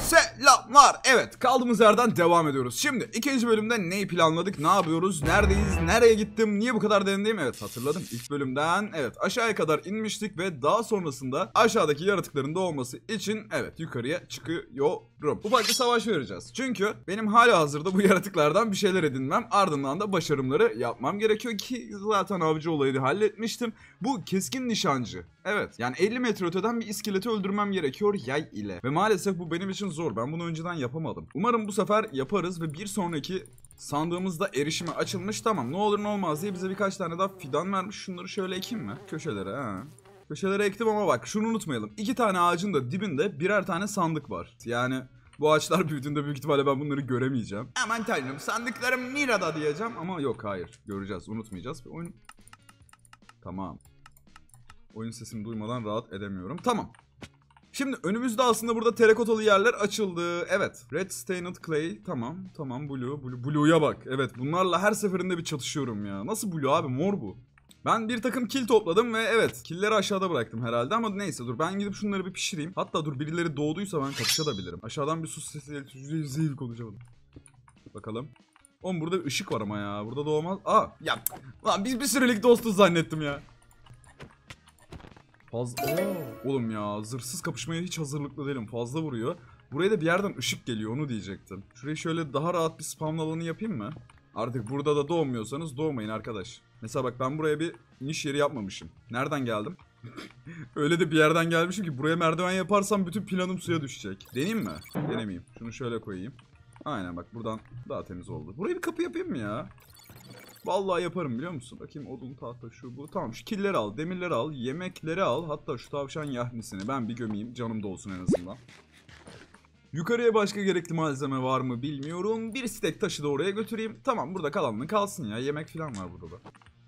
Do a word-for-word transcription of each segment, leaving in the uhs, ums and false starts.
Selamlar. Evet, kaldığımız yerden devam ediyoruz. Şimdi ikinci bölümde neyi planladık, ne yapıyoruz, neredeyiz, nereye gittim, niye bu kadar derindeyim? Evet, hatırladım. İlk bölümden evet aşağıya kadar inmiştik ve daha sonrasında aşağıdaki yaratıkların doğması için evet yukarıya çıkıyorum. Ufak bir savaş vereceğiz. Çünkü benim hala hazırda bu yaratıklardan bir şeyler edinmem, ardından da başarımları yapmam gerekiyor ki zaten avcı olayını halletmiştim. Bu keskin nişancı. Evet, yani elli metre öteden bir iskeleti öldürmem gerekiyor yay ile. Ve maalesef bu benim için zor. Ben bunu önceden yapamadım. Umarım bu sefer yaparız ve bir sonraki sandığımızda erişime açılmış. Tamam, ne olur ne olmaz diye bize birkaç tane daha fidan vermiş. Şunları şöyle ekeyim mi? Köşelere ha. Köşelere ektim ama bak şunu unutmayalım. İki tane ağacın da dibinde birer tane sandık var. Yani bu ağaçlar büyüdüğünde büyük ihtimalle ben bunları göremeyeceğim. Aman tanrım, sandıklarım Nira'da diyeceğim ama yok, hayır. Göreceğiz, unutmayacağız. Oyun... Tamam. Oyun sesini duymadan rahat edemiyorum. Tamam. Şimdi önümüzde aslında burada terakotalı yerler açıldı. Evet. Red Stained Clay. Tamam. Tamam. Blue. Blue. Blue'ya bak. Evet. Bunlarla her seferinde bir çatışıyorum ya. Nasıl Blue abi? Mor bu. Ben bir takım kill topladım ve evet. Killleri aşağıda bıraktım herhalde ama neyse dur. Ben gidip şunları bir pişireyim. Hatta dur, birileri doğduysa ben kapışabilirim. Aşağıdan bir sus sesi zil konuşamadım. Bakalım. Oğlum burada bir ışık var ama ya. Burada doğmaz. Aa ya. Lan biz bir sürelik dostuz zannettim ya. Fazla... Oo. Oğlum ya, zırhsız kapışmaya hiç hazırlıklı değilim. Fazla vuruyor. Buraya da bir yerden ışık geliyor, onu diyecektim. Şurayı şöyle daha rahat bir spam alanı yapayım mı? Artık burada da doğmuyorsanız doğmayın arkadaş. Mesela bak, ben buraya bir iniş yeri yapmamışım. Nereden geldim? Öyle de bir yerden gelmişim ki buraya merdiven yaparsam bütün planım suya düşecek. Deneyeyim mi? Denemeyeyim. Şunu şöyle koyayım. Aynen bak, buradan daha temiz oldu. Buraya bir kapı yapayım mı ya? Vallahi yaparım, biliyor musun? Bakayım, odun, tahta, şu bu. Tamam, şu killeri al, demirleri al, yemekleri al. Hatta şu tavşan yahnisini ben bir gömeyim. Canım da olsun en azından. Yukarıya başka gerekli malzeme var mı bilmiyorum. Bir stek taşı da oraya götüreyim. Tamam, burada kalanını kalsın ya. Yemek falan var burada da.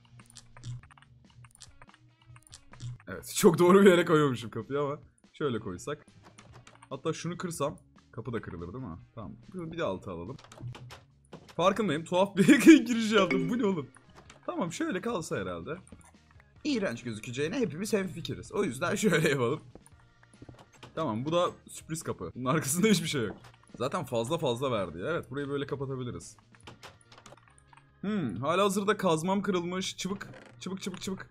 Evet, çok doğru bir yere koyuyormuşum kapıyı ama. Şöyle koysak. Hatta şunu kırsam kapı da kırılır değil mi? Tamam. Bir de altı alalım. Farkındayım. Tuhaf bir giriş yaptım. Bu ne oğlum? Tamam, şöyle kalsa herhalde. İğrenç gözükeceğine hepimiz hemfikiriz. O yüzden şöyle yapalım. Tamam, bu da sürpriz kapı. Bunun arkasında hiçbir şey yok. Zaten fazla fazla verdi ya. Evet, burayı böyle kapatabiliriz. Hmm, hala hazırda kazmam kırılmış. Çıbık, çıbık, çıbık, çıbık.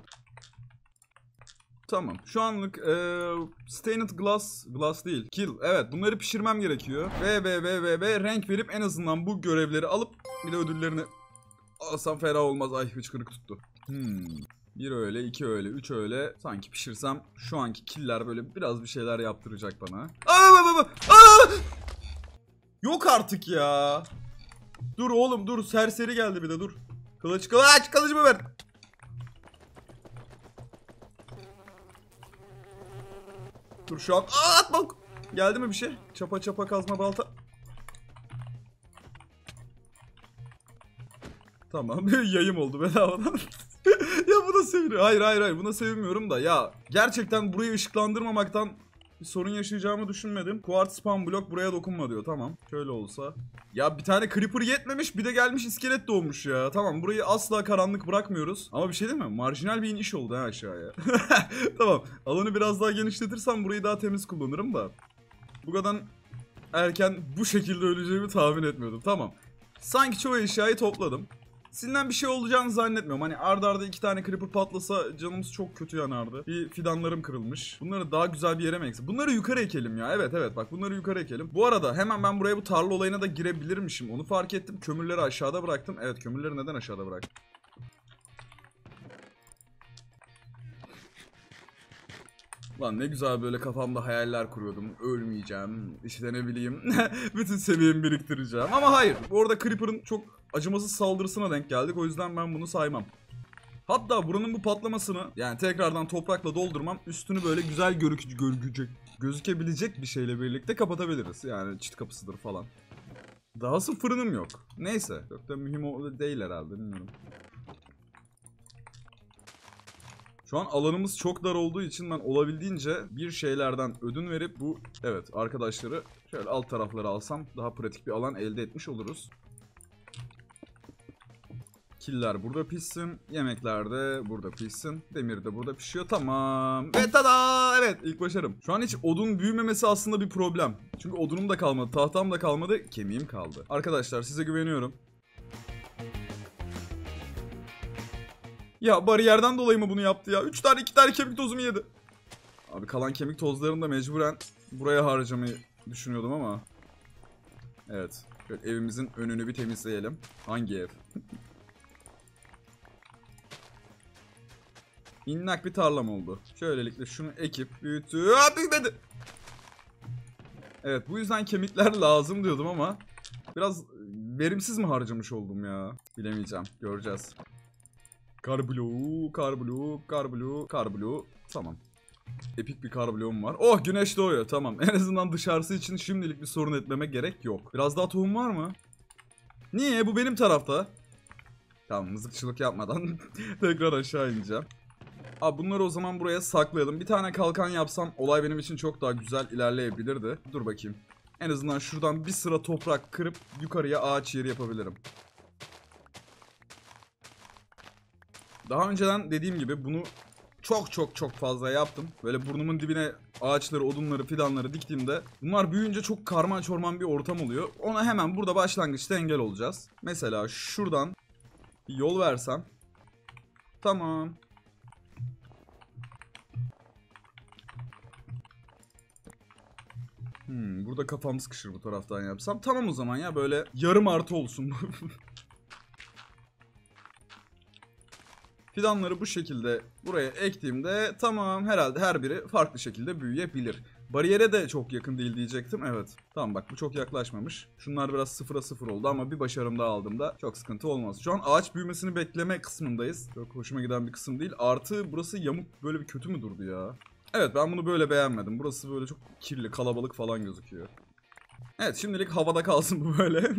Tamam. Şu anlık ee, stained glass, glass değil, kill. Evet, bunları pişirmem gerekiyor. Ve ve ve ve ve renk verip en azından bu görevleri alıp bir de ödüllerini alsam fena olmaz. Ay, hıçkırık tuttu. Hmm. Bir öyle, iki öyle, üç öyle. Sanki pişirsem şu anki killer böyle biraz bir şeyler yaptıracak bana. Aa, aa, aa! Yok artık ya. Dur oğlum dur, serseri geldi bir de, dur. Kılıç, kılıç, kılıcımı ver. Dur şu an. Aa, atma. Geldi mi bir şey? Çapa çapa kazma balta. Tamam. Yayım oldu bedavadan. Ya buna seviniyor. Hayır hayır hayır, buna sevinmiyorum da ya. Gerçekten burayı ışıklandırmamaktan bir sorun yaşayacağımı düşünmedim. Quartz spam blok buraya dokunma diyor. Tamam. Şöyle olsa. Ya bir tane creeper yetmemiş, bir de gelmiş iskelet doğmuş ya. Tamam, burayı asla karanlık bırakmıyoruz. Ama bir şey değil mi? Marjinal bir iniş oldu ha aşağıya. Tamam. Alanı biraz daha genişletirsem burayı daha temiz kullanırım da. Bu kadar erken bu şekilde öleceğimi tahmin etmiyordum. Tamam. Sanki çoğu eşyayı topladım. Sizinden bir şey olacağını zannetmiyorum. Hani arda arda iki tane creeper patlasa canımız çok kötü yanardı. Bir fidanlarım kırılmış. Bunları daha güzel bir yere mi eksik? Bunları yukarı ekelim ya. Evet evet, bak bunları yukarı ekelim. Bu arada hemen ben buraya bu tarla olayına da girebilirmişim. Onu fark ettim. Kömürleri aşağıda bıraktım. Evet, kömürleri neden aşağıda bıraktım? Lan ne güzel böyle kafamda hayaller kuruyordum. Ölmeyeceğim. İşte ne bileyim. Bütün seviyemi biriktireceğim. Ama hayır. Orada Creeper'ın çok acımasız saldırısına denk geldik. O yüzden ben bunu saymam. Hatta buranın bu patlamasını yani tekrardan toprakla doldurmam, üstünü böyle güzel görükecek, görükecek, gözükebilecek bir şeyle birlikte kapatabiliriz. Yani çit kapısıdır falan. Dahası fırınım yok. Neyse. Çok da mühim o değil herhalde, bilmiyorum. Şu an alanımız çok dar olduğu için ben olabildiğince bir şeylerden ödün verip bu evet arkadaşları şöyle alt tarafları alsam daha pratik bir alan elde etmiş oluruz. Killer burada pişsin. Yemekler de burada pişsin. Demir de burada pişiyor. Tamam. Ve tada! Evet, ilk başarım. Şu an hiç odun büyümemesi aslında bir problem. Çünkü odunum da kalmadı. Tahtam da kalmadı. Kemiğim kaldı. Arkadaşlar size güveniyorum. Ya bariyerden dolayı mı bunu yaptı ya? üç tane iki tane kemik tozumu yedi. Abi kalan kemik tozlarını da mecburen buraya harcamayı düşünüyordum ama. Evet. Şöyle evimizin önünü bir temizleyelim. Hangi ev? İnnak bir tarlam oldu. Şöylelikle şunu ekip büyütü. Aa, büyümedi. Evet, bu yüzden kemikler lazım diyordum ama biraz verimsiz mi harcamış oldum ya? Bilemeyeceğim. Göreceğiz. Kar bloğu, kar bloğu, kar bloğu, kar bloğu. Tamam. Epik bir kar bloğum var. Oh, güneş doğuyor. Tamam. En azından dışarısı için şimdilik bir sorun etmeme gerek yok. Biraz daha tohum var mı? Niye? Bu benim tarafta. Tamam, mızıkçılık yapmadan tekrar aşağı ineceğim. Abi bunları o zaman buraya saklayalım. Bir tane kalkan yapsam olay benim için çok daha güzel ilerleyebilirdi. Dur bakayım. En azından şuradan bir sıra toprak kırıp yukarıya ağaç yeri yapabilirim. Daha önceden dediğim gibi bunu çok çok çok fazla yaptım. Böyle burnumun dibine ağaçları, odunları, fidanları diktiğimde bunlar büyüyünce çok karman çorman bir ortam oluyor. Ona hemen burada başlangıçta engel olacağız. Mesela şuradan bir yol versem. Tamam. Hmm, burada kafam sıkışır bu taraftan yapsam. Tamam o zaman ya, böyle yarım artı olsun. Fidanları bu şekilde buraya ektiğimde tamam, herhalde her biri farklı şekilde büyüyebilir. Bariyere de çok yakın değil diyecektim. Evet. Tamam bak, bu çok yaklaşmamış. Şunlar biraz sıfıra sıfır oldu ama bir başarım daha aldığımda çok sıkıntı olmaz. Şu an ağaç büyümesini bekleme kısmındayız. Çok hoşuma giden bir kısım değil. Artı burası yamuk, böyle bir kötü mü durdu ya? Evet, ben bunu böyle beğenmedim. Burası böyle çok kirli, kalabalık falan gözüküyor. Evet, şimdilik havada kalsın bu böyle.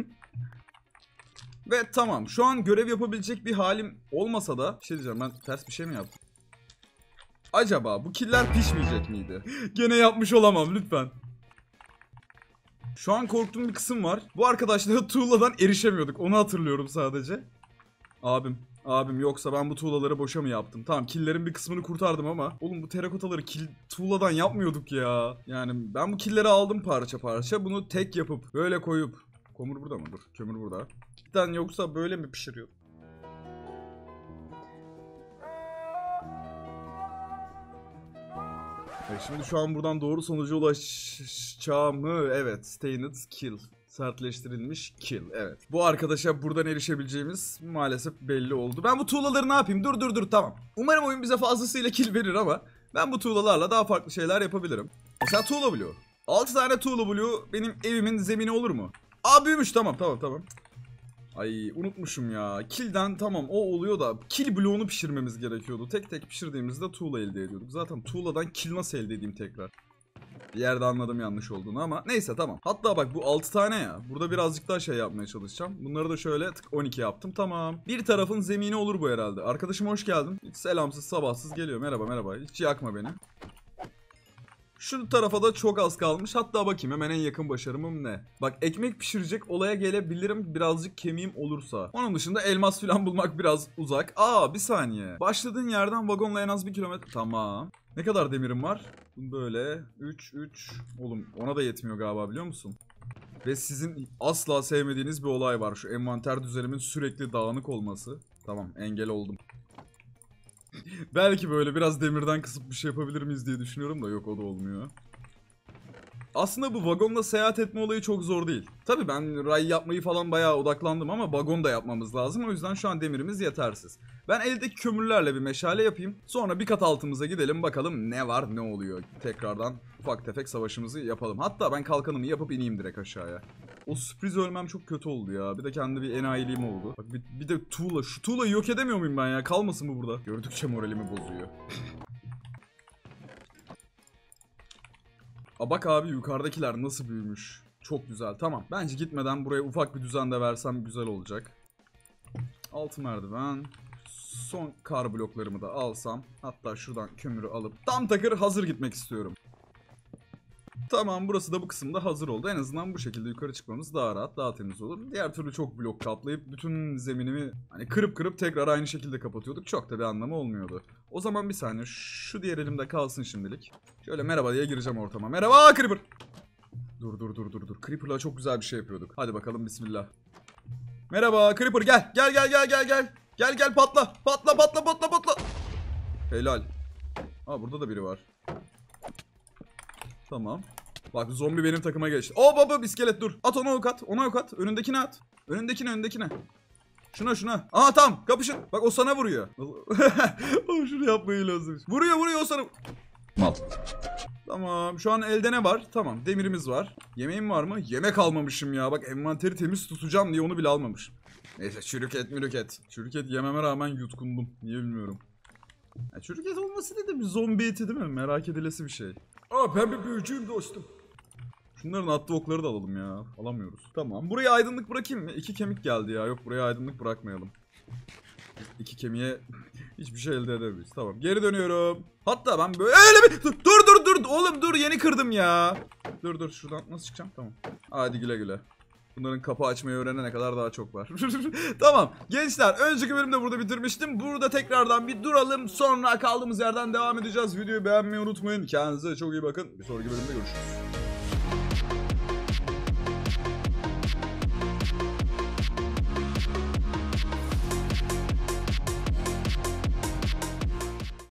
Ve tamam, şu an görev yapabilecek bir halim olmasa da bir şey diyeceğim, ben ters bir şey mi yaptım? Acaba bu killer pişmeyecek miydi? Gene yapmış olamam lütfen. Şu an korktuğum bir kısım var. Bu arkadaşlara tuğladan erişemiyorduk, onu hatırlıyorum sadece. Abim, abim yoksa ben bu tuğlaları boşa mı yaptım? Tamam, killerin bir kısmını kurtardım ama oğlum bu terakotaları kil, tuğladan yapmıyorduk ya. Yani ben bu killeri aldım parça parça, bunu tek yapıp böyle koyup. Kömür burada mı? Dur, kömür burada. Cidden yoksa böyle mi pişiriyor? Evet, şimdi şu an buradan doğru sonuca ulaşacağımı, evet, stained kill, sertleştirilmiş kill, evet. Bu arkadaşa buradan erişebileceğimiz maalesef belli oldu. Ben bu tuğlaları ne yapayım? Dur dur dur, tamam. Umarım oyun bize fazlasıyla kill verir ama ben bu tuğlalarla daha farklı şeyler yapabilirim. Mesela tuğla bloğu. altı tane tuğla bloğu benim evimin zemini olur mu? Aa, büyümüş, tamam tamam tamam. Ay, unutmuşum ya. Kill'den tamam o oluyor da kill bloğunu pişirmemiz gerekiyordu. Tek tek pişirdiğimizde tuğla elde ediyorduk. Zaten tuğladan kill nasıl elde edeyim tekrar? Bir yerde anladım yanlış olduğunu ama neyse, tamam. Hatta bak, bu altı tane ya. Burada birazcık daha şey yapmaya çalışacağım. Bunları da şöyle tık on iki yaptım, tamam. Bir tarafın zemini olur bu herhalde. Arkadaşım hoş geldin. Hiç selamsız sabahsız geliyor. Merhaba merhaba. Hiç yakma beni. Şu tarafa da çok az kalmış. Hatta bakayım hemen en yakın başarımım ne? Bak, ekmek pişirecek olaya gelebilirim birazcık kemiğim olursa. Onun dışında elmas falan bulmak biraz uzak. Aa, bir saniye. Başladığın yerden vagonla en az bir kilometre. Tamam. Ne kadar demirim var? Böyle üç üç. Oğlum ona da yetmiyor galiba, biliyor musun? Ve sizin asla sevmediğiniz bir olay var. Şu envanter düzenimin sürekli dağınık olması. Tamam, engel oldum. Belki böyle biraz demirden kısıp bir şey yapabilir miyiz diye düşünüyorum da yok, o da olmuyor. Aslında bu vagonla seyahat etme olayı çok zor değil. Tabii ben ray yapmayı falan bayağı odaklandım ama vagon da yapmamız lazım. O yüzden şu an demirimiz yetersiz. Ben eldeki kömürlerle bir meşale yapayım. Sonra bir kat altımıza gidelim, bakalım ne var ne oluyor. Tekrardan ufak tefek savaşımızı yapalım. Hatta ben kalkanımı yapıp ineyim direkt aşağıya. O sürpriz ölmem çok kötü oldu ya. Bir de kendi bir enayiliğim oldu. Bak bir, bir de tuğla. Şu tuğlayı yok edemiyor muyum ben ya? Kalmasın mı burada? Gördükçe moralimi bozuyor. Aa, bak abi, yukarıdakiler nasıl büyümüş. Çok güzel, tamam. Bence gitmeden buraya ufak bir düzen de versem güzel olacak. Altı merdiven. Son kar bloklarımı da alsam. Hatta şuradan kömürü alıp tam takır hazır gitmek istiyorum. Tamam, burası da bu kısımda hazır oldu. En azından bu şekilde yukarı çıkmamız daha rahat, daha temiz olur. Diğer türlü çok blok kaplayıp bütün zeminimi hani kırıp kırıp tekrar aynı şekilde kapatıyorduk. Çok da bir anlamı olmuyordu. O zaman bir saniye, şu diğer elimde kalsın şimdilik. Şöyle merhaba diye gireceğim ortama. Merhaba Creeper. Dur dur dur dur dur. Creeper'la çok güzel bir şey yapıyorduk. Hadi bakalım, bismillah. Merhaba Creeper, gel. Gel gel gel gel gel. Gel gel, patla. Patla patla patla patla. Helal. Aa, burada da biri var. Tamam. Bak, zombi benim takıma geçti. Oo baba, iskelet dur. At ona ok at. Ona ok at. Önündekine at. Önündekine önündekine. Şuna şuna. Aa tamam, kapışın. Bak, o sana vuruyor. Oğlum şunu yapmayı lazım. Vuruyor vuruyor o sana. Mal. Tamam, şu an elde ne var? Tamam, demirimiz var. Yemeğim var mı? Yemek almamışım ya. Bak, envanteri temiz tutacağım diye onu bile almamışım. Neyse, çürük et mürük et. Çürük et yememe rağmen yutkundum. Niye bilmiyorum. Ya, çürük et olması dedi, bir zombi eti değil mi? Merak edilesi bir şey. Aa, ben bir büyücüyüm dostum. Şunların attığı okları da alalım ya. Alamıyoruz. Tamam. Buraya aydınlık bırakayım mı? İki kemik geldi ya. Yok, buraya aydınlık bırakmayalım. İki kemiğe hiçbir şey elde edemeyiz. Tamam. Geri dönüyorum. Hatta ben böyle bir... Dur dur dur. Oğlum dur, yeni kırdım ya. Dur dur. Şuradan nasıl çıkacağım? Tamam. Hadi güle güle. Bunların kapı açmayı öğrenene kadar daha çok var. Tamam gençler, önceki bölümde burada bitirmiştim. Burada tekrardan bir duralım, sonra kaldığımız yerden devam edeceğiz. Videoyu beğenmeyi unutmayın. Kendinize çok iyi bakın. Bir sonraki bölümde görüşürüz.